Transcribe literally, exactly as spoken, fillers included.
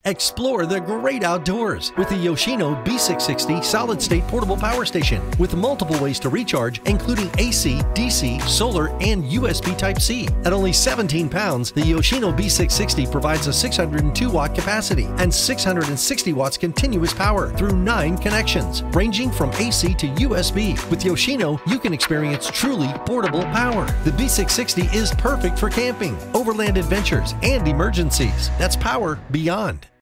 Explore the great outdoors with the Yoshino B six sixty solid-state portable power station with multiple ways to recharge, including A C, D C, solar, and U S B Type-C. At only seventeen pounds, the Yoshino B six sixty provides a six hundred two watt capacity and six hundred sixty watts continuous power through nine connections, ranging from A C to U S B. With Yoshino, you can experience truly portable power. The B six sixty is perfect for camping, overland adventures, and emergencies. That's power beyond.